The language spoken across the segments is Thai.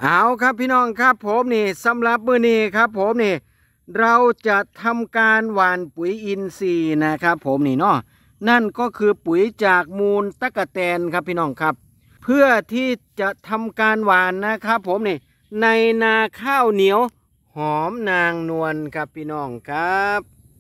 เอาครับพี่น้องครับผมนี่สำหรับมื้อนี้ครับผมนี่เราจะทำการหว่านปุ๋ยอินทรีย์นะครับผมนี่เนาะนั่นก็คือปุ๋ยจากมูลตั๊กแตนครับพี่น้องครับเพื่อที่จะทำการหว่านนะครับผมนี่ในนาข้าวเหนียวหอมนางนวลครับพี่น้องครับ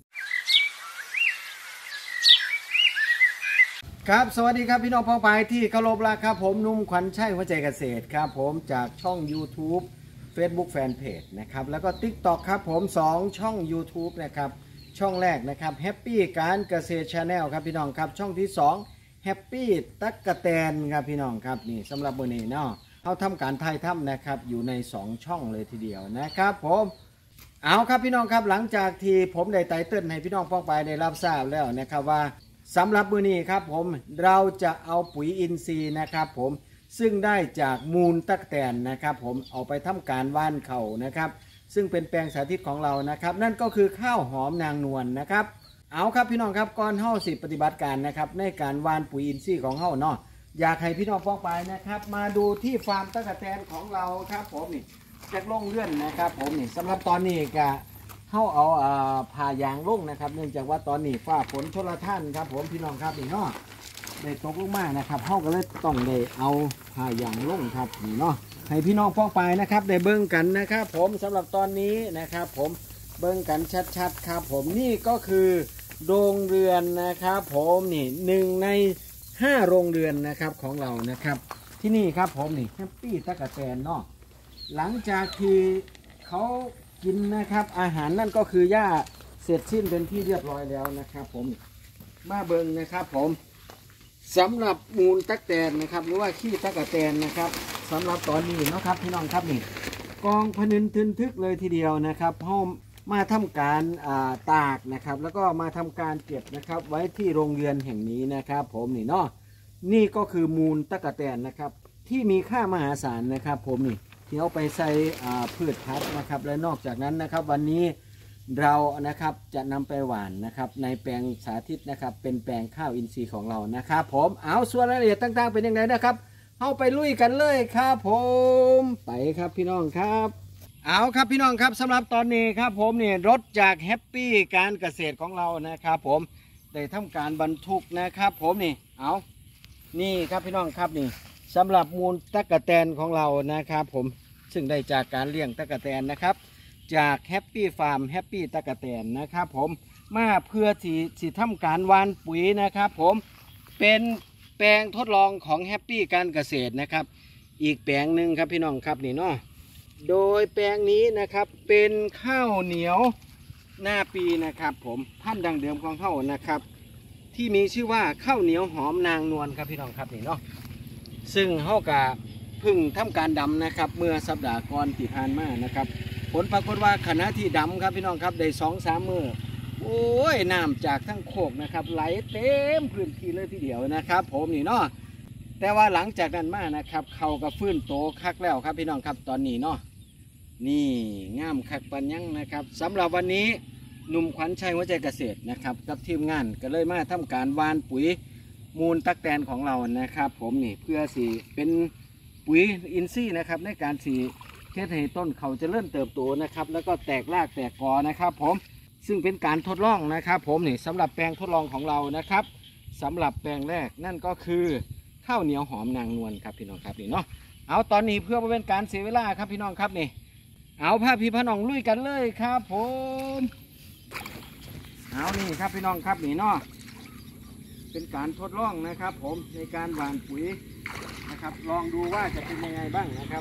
ครับสวัสดีครับพี่น้องพ้องไปที่เคารพรักครับผมนุ่มขวัญชัยหัวใจเกษตรครับผมจากช่อง YouTube Facebook Fanpage นะครับแล้วก็ TikTok ครับผม2ช่อง YouTube นะครับช่องแรกนะครับ Happy การเกษตร Channel ครับพี่น้องครับช่องที่2 Happy ตั๊กแตนครับพี่น้องครับนี่สำหรับวันนี้เนาะเขาทำการถ่ายทำนะครับอยู่ใน2ช่องเลยทีเดียวนะครับผมเอาครับพี่น้องครับหลังจากที่ผมได้ไต่เติ้ลให้พี่น้องพ้องไปได้รับทราบแล้วนะครับว่าสำหรับมื้อนี้ครับผมเราจะเอาปุ๋ยอินทรีย์นะครับผมซึ่งได้จากมูลตั๊กแตนนะครับผมเอาไปทำการว่านเข่านะครับซึ่งเป็นแปลงสาธิตของเรานะครับนั่นก็คือข้าวหอมนางนวลนะครับเอาครับพี่น้องครับก่อนเฮ้าสิปฏิบัติการนะครับในการว่านปุ๋ยอินทรีย์ของเฮ้าเนาะอยากให้พี่น้องพ้องไปนะครับมาดูที่ฟาร์มตั๊กแตนของเราครับผมนี่จากล่องเลื่อนนะครับผมนี่สำหรับตอนนี้ก็เข้าเอาผ่ายางลงนะครับเนื่องจากว่าตอนนี้ฟ้าฝนโชลท่านครับผมพี่น้องครับนี่เนาะได้ตกลงมานะครับเข้าก็เลยต้องได้เอาผ่ายางลงครับนี่เนาะให้พี่น้องฟ้องไปนะครับได้เบิ้งกันนะครับผมสำหรับตอนนี้นะครับผมเบิ้งกันชัดๆครับผมนี่ก็คือโรงเรือนนะครับผมนี่1 ใน 5โรงเรือนนะครับของเรานะครับที่นี่ครับผมนี่แฮปปี้ตั๊กแตนเนาะหลังจากที่เขากินนะครับอาหารนั่นก็คือหญ้าเสร็จสิ้นเป็นที่เรียบร้อยแล้วนะครับผมมาเบิงนะครับผมสำหรับมูลตั๊กแตนนะครับหรือว่าขี้ตั๊กแตนนะครับสำหรับตอนนี้นะครับพี่น้องครับนี่กองพนึนทึนทึกเลยทีเดียวนะครับห้องมาทำการตากนะครับแล้วก็มาทำการเก็บนะครับไว้ที่โรงเรือนแห่งนี้นะครับผมนี่เนาะนี่ก็คือมูลตั๊กแตนนะครับที่มีค่ามหาศาลนะครับผมนี่ที่เอาไปใส่พืชพันธุ์นะครับและนอกจากนั้นนะครับวันนี้เรานะครับจะนำไปหว่านนะครับในแปลงสาธิตนะครับเป็นแปลงข้าวอินทรีย์ของเรานะครับผมเอาส่วนรายละเอียดต่างๆเป็นยังไงนะครับเอาไปลุยกันเลยครับผมไปครับพี่น้องครับเอาครับพี่น้องครับสำหรับตอนนี้ครับผมนี่รถจากแฮปปี้การเกษตรของเรานะครับผมได้ทำการบรรทุกนะครับผมนี่เอานี่ครับพี่น้องครับนี่สำหรับมูลตั๊กแตนของเรานะครับผมซึ่งได้จากการเลี้ยงตั๊กแตนนะครับจากแฮปปี้ฟาร์มแฮปปี้ตั๊กแตนนะครับผมมาเพื่อที่ทำการหว่านปุ๋ยนะครับผมเป็นแปลงทดลองของแฮปปี้การเกษตรนะครับอีกแปลงหนึ่งครับพี่น้องครับนี่เนาะโดยแปลงนี้นะครับเป็นข้าวเหนียวหน้าปีนะครับผมพันธุ์ดังเดิมของเขานะครับที่มีชื่อว่าข้าวเหนียวหอมนางนวลครับพี่น้องครับนี่เนาะซึ่งเขากะพึ่งทำการดำนะครับเมื่อสัปดาห์ก่อนที่ผ่านมานะครับผลปรากฏว่าขณะที่ดำครับพี่น้องครับได้2-3 มื้อโอ้ยน้ำจากทั้งโคกนะครับไหลเต็มพื้นที่เลยทีเดียวนะครับผมนี่เนาะแต่ว่าหลังจากนั้นมานะครับเขาก็ฟื้นโตคักแล้วครับพี่น้องครับตอนนี้เนาะนี่งามคักปัญญังนะครับสำหรับวันนี้หนุ่มขวัญชัยหัวใจเกษตรนะครับกับทีมงานก็เลยมาทำการหว่านปุ๋ยมูลตั๊กแตนของเรานะครับผมนี่เพื่อสีเป็นปุ๋ยอินทรีย์นะครับในการสีเทศให้ต้นเขาจะเริ่มเติบโตนะครับแล้วก็แตกรากแตกกอนะครับผมซึ่งเป็นการทดลองนะครับผมนี่สำหรับแปลงทดลองของเรานะครับสำหรับแปลงแรกนั่นก็คือข้าวเหนียวหอมนางนวลครับพี่น้องครับนี่เนาะเอาตอนนี้เพื่อเป็นการเสียเวลาครับพี่น้องครับนี่เอาผ้าพี่พน้องลุยกันเลยครับผมเอานี่ครับพี่น้องครับนี่เนาะเป็นการทดลองนะครับผมในการหว่านปุ๋ยนะครับลองดูว่าจะเป็นยังไงบ้างนะครับ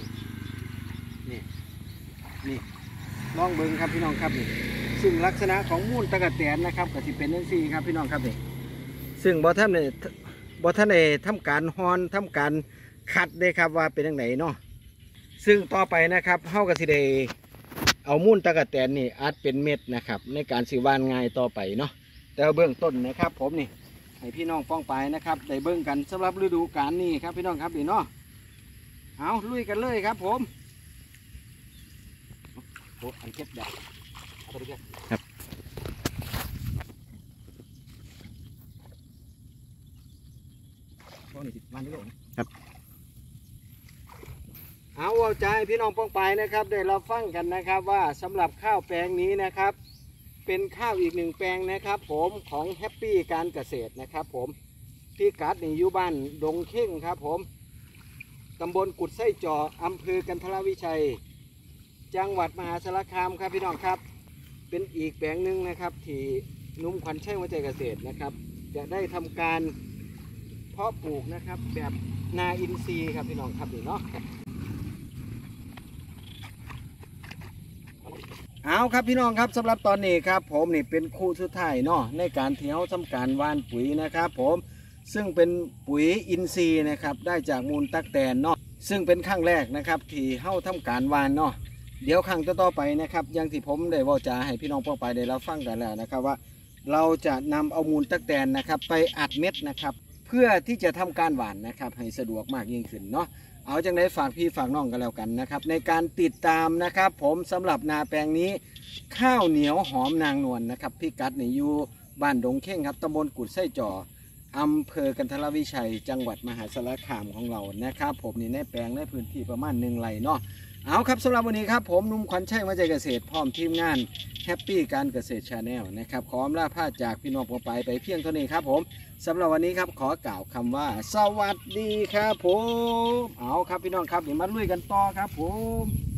นี่ลองเบิ่งครับพี่น้องครับนี่ซึ่งลักษณะของมูลตั๊กแตนนะครับก็จะเป็นนั่นสิครับพี่น้องครับนี่ซึ่งบ่ท่านได้ทำการฮอนทำการคัดได้ครับว่าเป็นยังไงเนาะซึ่งต่อไปนะครับเฮาก็สิได้เอามูลตั๊กแตนนี่อัดเป็นเม็ดนะครับในการสิหว่านง่ายต่อไปเนาะแต่เบื้องต้นนะครับผมนี่ให้พี่น้องฟ้องไปนะครับได้เบิ่งกันสำหรับฤดูกาลนี้ครับพี่น้องครับนี่เนาะเอาลุยกันเลยครับผมโอ้อันเก็บได้เอาไปเก็บครับพวกนี้มันได้หรอครับเอาใจพี่น้องป้องไปนะครับได้เราฟังกันนะครับว่าสำหรับข้าวแปลงนี้นะครับเป็นข้าวอีกหนึ่งแปลงนะครับผมของแฮปปี้การเกษตรนะครับผมพี่กัดนี่อยู่บ้านดงเข่งครับผมตำบลกุดไส้จ่ออำเภอกันทรวิชัยจังหวัดมหาสารคามครับพี่น้องครับเป็นอีกแปลงหนึ่งนะครับที่นุ่มขวัญชัยหัวใจเกษตรนะครับจะได้ทำการเพาะปลูกนะครับแบบนาอินทรีย์ครับพี่น้องครับนี่เนาะเอาครับพี่น้องครับสำหรับตอนนี้ครับผมนี่เป็นคู่สุดท้ายเนาะในการที่เราทำการหว่านปุ๋ยนะครับผมซึ่งเป็นปุ๋ยอินทรีย์นะครับได้จากมูลตั๊กแตนเนาะซึ่งเป็นครั้งแรกนะครับที่เราทำการหว่านเนาะเดี๋ยวครั้งต่อๆไปนะครับอย่างที่ผมได้ว่าจะให้พี่น้องป้องไปได้รับฟังกันแล้วนะครับว่าเราจะนำเอามูลตั๊กแตนนะครับไปอัดเม็ดนะครับเพื่อที่จะทำการหว่านนะครับให้สะดวกมากยิ่งขึ้นเนาะเอาจังได้ฝากพี่ฝากน้องกันแล้วกันนะครับในการติดตามนะครับผมสำหรับนาแปลงนี้ข้าวเหนียวหอมนางนวลนะครับพี่กัดนี่อยู่บ้านดงเข่งครับตำบลกุดไส้จ่ออำเภอกันทรวิชัยจังหวัดมหาสารคามของเรานะครับผมนี่ในแปลงในพื้นที่ประมาณ1 ไร่เนาะเอาครับสำหรับวันนี้ครับผมนุ่มขวัญชัยหัวใจเกษตรพร้อมทีมงานแฮปปี้การเกษตรชาแนลนะครับขออำลาพาจากพี่น้องไปเพียงเท่านี้ครับผมสำหรับวันนี้ครับขอกล่าวคำว่าสวัสดีครับผมเอาครับพี่น้องครับเดี๋ยวมาลุยกันต่อครับผม